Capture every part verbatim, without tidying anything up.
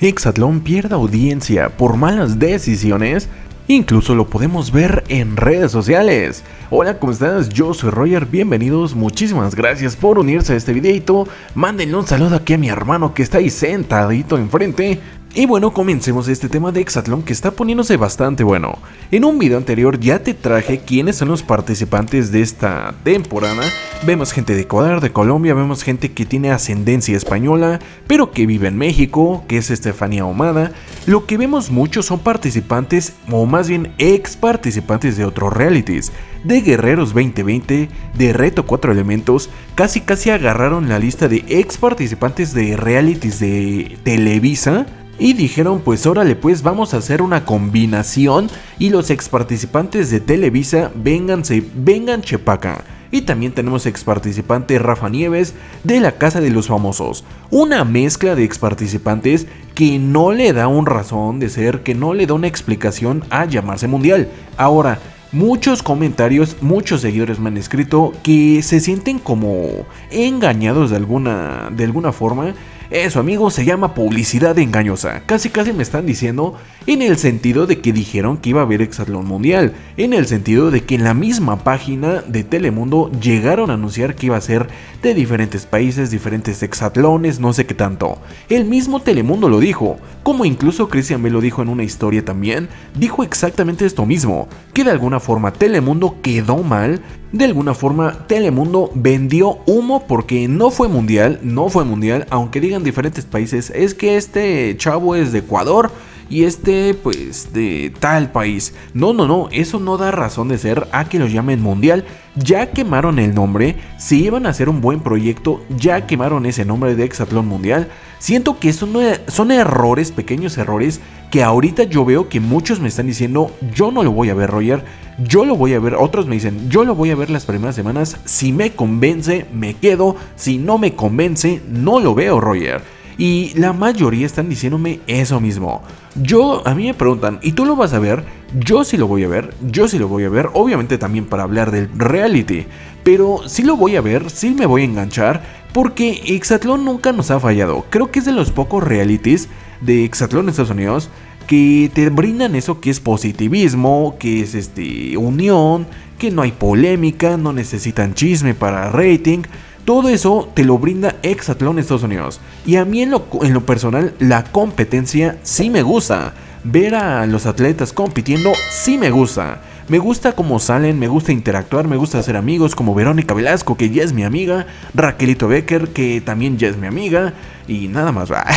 Exatlón pierde audiencia por malas decisiones. Incluso lo podemos ver en redes sociales. Hola, ¿cómo estás? Yo soy Roger, bienvenidos, muchísimas gracias por unirse a este videito. Mándenle un saludo aquí a mi hermano que está ahí sentadito enfrente. Y bueno, comencemos este tema de Exatlón que está poniéndose bastante bueno. En un video anterior ya te traje quiénes son los participantes de esta temporada. Vemos gente de Ecuador, de Colombia, vemos gente que tiene ascendencia española, pero que vive en México, que es Estefanía Ahumada. Lo que vemos muchos son participantes, o más bien ex participantes de otros realities. De Guerreros veinte veinte, de Reto cuatro Elementos, casi casi agarraron la lista de ex participantes de realities de Televisa. Y dijeron, pues órale, pues vamos a hacer una combinación y los ex participantes de Televisa, vénganse, vengan chepaca. Y también tenemos ex participante Rafa Nieves de La Casa de los Famosos. Una mezcla de ex participantes que no le da un razón de ser, que no le da una explicación a llamarse mundial. Ahora, muchos comentarios, muchos seguidores me han escrito que se sienten como engañados de alguna, de alguna forma. Eso, amigos, se llama publicidad engañosa. Casi casi me están diciendo en el sentido de que dijeron que iba a haber Exatlón Mundial. En el sentido de que en la misma página de Telemundo llegaron a anunciar que iba a ser de diferentes países, diferentes exatlones, no sé qué tanto. El mismo Telemundo lo dijo, como incluso Cristian Bell lo dijo en una historia también. Dijo exactamente esto mismo, que de alguna forma Telemundo quedó mal. De alguna forma Telemundo vendió humo porque no fue mundial, no fue mundial, aunque digan diferentes países, es que este chavo es de Ecuador y este pues de tal país. No, no, no, eso no da razón de ser a que lo llamen mundial. Ya quemaron el nombre, si iban a hacer un buen proyecto, ya quemaron ese nombre de Exatlón Mundial. Siento que son, son errores, pequeños errores, que ahorita yo veo que muchos me están diciendo, yo no lo voy a ver, Roger, yo lo voy a ver, otros me dicen, yo lo voy a ver las primeras semanas, si me convence, me quedo, si no me convence, no lo veo, Roger. Y la mayoría están diciéndome eso mismo. Yo, a mí me preguntan, ¿y tú lo vas a ver? Yo sí lo voy a ver, yo sí lo voy a ver, obviamente también para hablar del reality. Pero sí lo voy a ver, sí me voy a enganchar, porque Exatlón nunca nos ha fallado. Creo que es de los pocos realities de Exatlón en Estados Unidos que te brindan eso que es positivismo, que es este unión, que no hay polémica, no necesitan chisme para rating. Todo eso te lo brinda Exatlón en Estados Unidos. Y a mí en lo, en lo personal la competencia sí me gusta. Ver a los atletas compitiendo sí me gusta. Me gusta cómo salen, me gusta interactuar, me gusta hacer amigos como Verónica Velasco, que ya es mi amiga, Raquelito Becker, que también ya es mi amiga, y nada más va.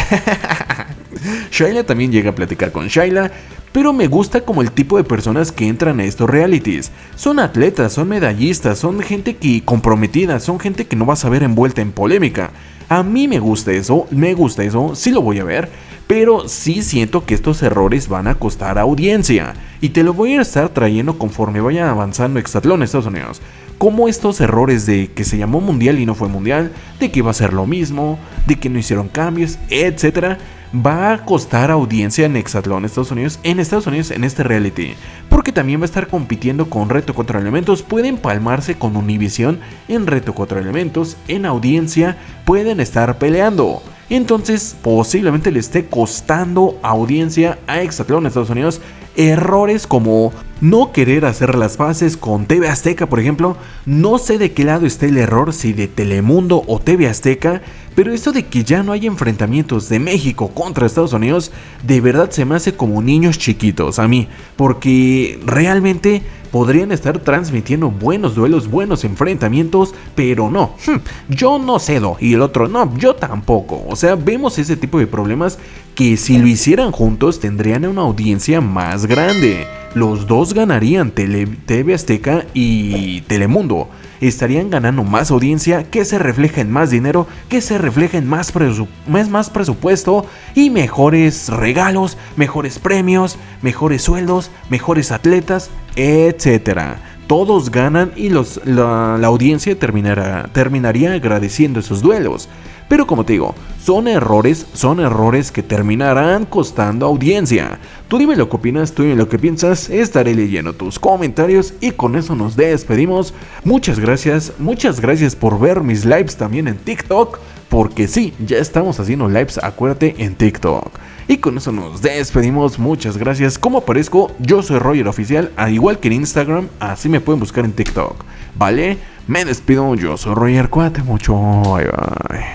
Shayla también llega a platicar con Shayla, pero me gusta como el tipo de personas que entran a estos realities. Son atletas, son medallistas, son gente que comprometida, son gente que no vas a ver envuelta en polémica. A mí me gusta eso, me gusta eso, sí lo voy a ver, pero sí siento que estos errores van a costar audiencia. Y te lo voy a estar trayendo conforme vaya avanzando Exatlón en Estados Unidos. Como estos errores de que se llamó mundial y no fue mundial, de que iba a ser lo mismo, de que no hicieron cambios, etcétera, va a costar audiencia en Exatlón Estados Unidos, en Estados Unidos en este reality, porque también va a estar compitiendo con Reto cuatro Elementos. Pueden palmarse con Univision en Reto cuatro Elementos, en audiencia pueden estar peleando. Entonces posiblemente le esté costando audiencia a Exatlón Estados Unidos. Errores como no querer hacer las paces con T V Azteca, por ejemplo. No sé de qué lado está el error, si de Telemundo o T V Azteca, pero esto de que ya no hay enfrentamientos de México contra Estados Unidos, de verdad se me hace como niños chiquitos a mí, porque realmente podrían estar transmitiendo buenos duelos, buenos enfrentamientos, pero no, yo no cedo y el otro no, yo tampoco. O sea, vemos ese tipo de problemas que si lo hicieran juntos tendrían una audiencia más grande. Los dos ganarían, Tele, T V Azteca y Telemundo. Estarían ganando más audiencia, que se refleja en más dinero, que se refleja en más, presu más, más presupuesto y mejores regalos, mejores premios, mejores sueldos, mejores atletas, etcétera. Todos ganan y los, la, la audiencia terminará, terminaría agradeciendo esos duelos. Pero como te digo, son errores, son errores que terminarán costando audiencia. Tú dime lo que opinas, tú dime lo que piensas, estaré leyendo tus comentarios y con eso nos despedimos. Muchas gracias, muchas gracias por ver mis lives también en TikTok, porque sí, ya estamos haciendo lives, acuérdate, en TikTok. Y con eso nos despedimos, muchas gracias. Como aparezco, yo soy Roger Oficial, al igual que en Instagram, así me pueden buscar en TikTok, ¿vale? Me despido, yo soy Roger, cuídate mucho, bye bye.